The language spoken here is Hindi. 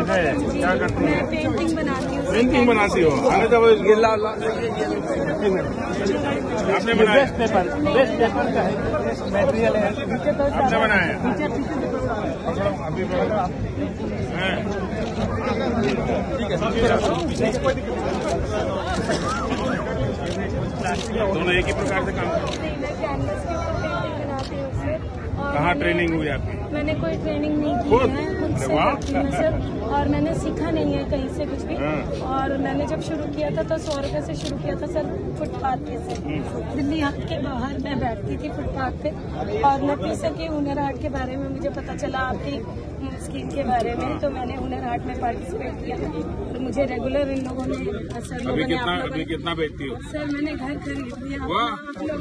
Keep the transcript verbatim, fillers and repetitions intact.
है, क्या करती है? पेंटिंग बनाती हूँ। पेंटिंग बनाती हो? आने दो ये ला ला आपने बनाया? बेस्ट पेपर, बेस्ट पेपर का है, मटेरियल है, आपने बनाया? अभी दोनों एक ही प्रकार से काम करते हैं। कहाँ ट्रेनिंग हुई आपकी? मैंने कोई ट्रेनिंग नहीं की है, खुद से करती हूँ सर, और मैंने सीखा नहीं है कहीं से कुछ भी। और मैंने जब शुरू किया था तो सौ रुपए से शुरू किया था सर, फुटपाथ पे से दिल्ली हाट के बाहर मैं बैठती थी फुटपाथ पे, और नफी सर के हुनर हाट के बारे में मुझे पता चला, आपकी स्कीम के बारे में, तो मैंने हुनर हाट में पार्टिसिपेट किया और मुझे रेगुलर इन लोगों ने सर लोगों ने आप लोगों ने कितना बेचती हो? सर मैंने घर खरीद लिया।